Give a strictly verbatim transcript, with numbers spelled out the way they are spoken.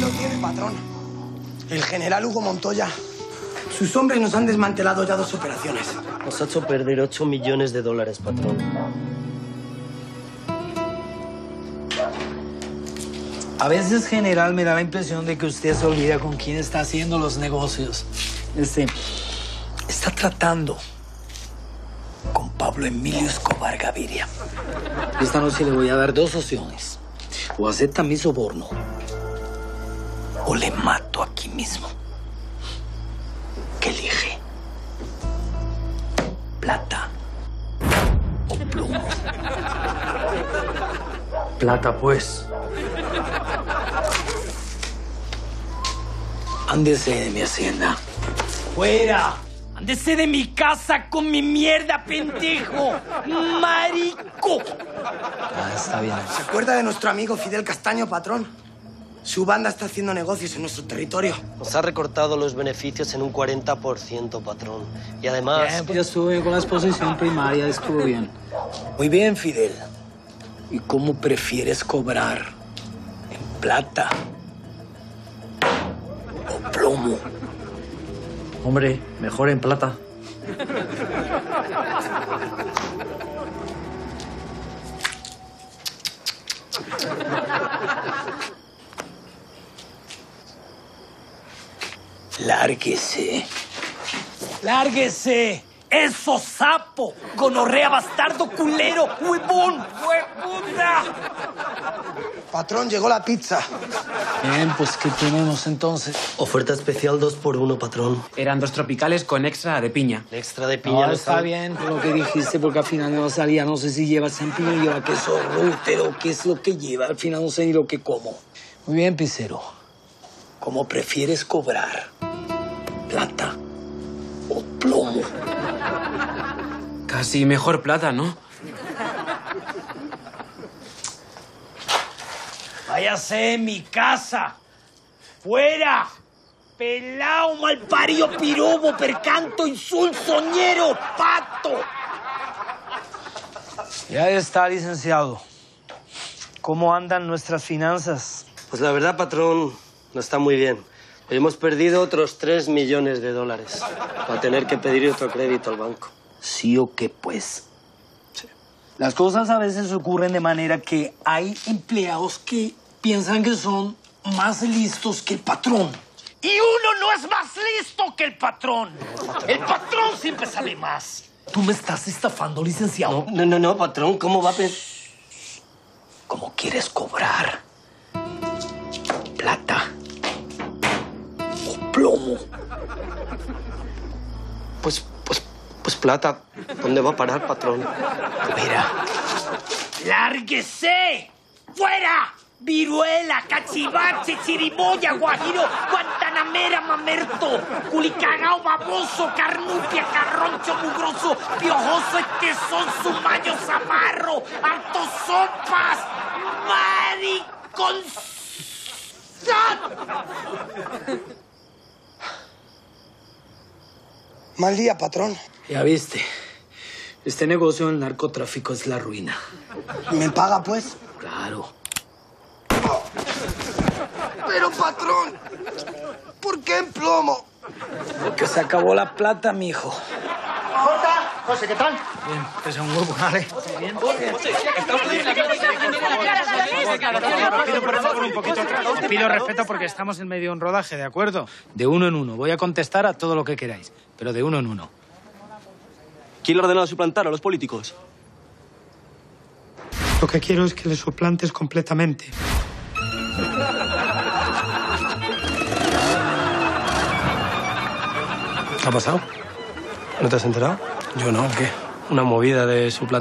lo tiene, patrón. El general Hugo Montoya. Sus hombres nos han desmantelado ya dos operaciones. Nos ha hecho perder ocho millones de dólares, patrón. A veces, general, me da la impresión de que usted se olvida con quién está haciendo los negocios. Este, está tratando con Pablo Emilio Escobar Gaviria. Esta noche le voy a dar dos opciones. O acepta mi soborno, o le mato aquí mismo. ¿Qué elige? ¿Plata o plomo? Plata, pues. Ándese de mi hacienda. ¡Fuera! ¡Ándese de mi casa con mi mierda, pendejo! ¡Marico! Ah, está bien. ¿Se acuerda de nuestro amigo Fidel Castaño, patrón? Su banda está haciendo negocios en nuestro territorio. Nos ha recortado los beneficios en un cuarenta por ciento, patrón. Y además... Bien, pues ya estuve con la exposición primaria, estuvo bien. Muy bien, Fidel. ¿Y cómo prefieres cobrar? ¿En plata o plomo? Hombre, mejor en plata. Lárguese. ¡Lárguese! ¡Eso, sapo! ¡Gonorrea, bastardo, culero! ¡Huevón! ¡Huevuda! Patrón, llegó la pizza. Bien, pues, ¿qué tenemos entonces? Oferta especial dos por uno, patrón. Eran dos tropicales con extra de piña. El extra de piña No, no está bien lo que dijiste, porque al final no salía. No sé si lleva champiñón o lleva queso rútero, qué es lo que lleva. Al final no sé ni lo que como. Muy bien, Picero. ¿Cómo prefieres cobrar? ¿Plata o plomo? Casi mejor plata, ¿no? Váyase en mi casa. ¡Fuera! Pelao, malparido, pirobo, percanto, insul, soñero, pato. Ya está, licenciado. ¿Cómo andan nuestras finanzas? Pues la verdad, patrón, no está muy bien. Hemos perdido otros tres millones de dólares. Va a tener que pedir otro crédito al banco. ¿Sí o qué, pues? Sí. Las cosas a veces ocurren de manera que hay empleados que piensan que son más listos que el patrón. Y uno no es más listo que el patrón. El patrón siempre sale más. ¿Tú me estás estafando, licenciado? No, no, no, no, patrón, ¿cómo va a pensar? ¿Cómo quieres cobrar? ¿Plata o plomo? Pues, pues, pues plata. ¿Dónde va a parar, patrón? Mira. ¡Lárguese! ¡Fuera! Viruela, cachivache, chirimoya, guajiro, guantanamera, mamerto, culicagao, baboso, carnupia, carroncho, mugroso, piojoso, estezón, sumayo, zamarro, harto sopas, mariconzón. Mal día, patrón. Ya viste, este negocio del narcotráfico es la ruina. ¿Me paga, pues? Claro. Pero, patrón, ¿por qué en plomo? Porque se acabó la plata, mijo. Jota, José, ¿qué tal? Bien, que sea un grupo, ¿vale? Bien. Pido por favor un poquito atrás. Pido respeto porque estamos en medio de un rodaje, ¿de acuerdo? De uno en uno. Voy a contestar a todo lo que queráis, pero de uno en uno. ¿Quién le ha ordenado suplantar a los políticos? Lo que quiero es que le suplantes completamente. ¿Qué ha pasado? ¿No te has enterado? Yo no, ¿qué? Una movida de suplantar.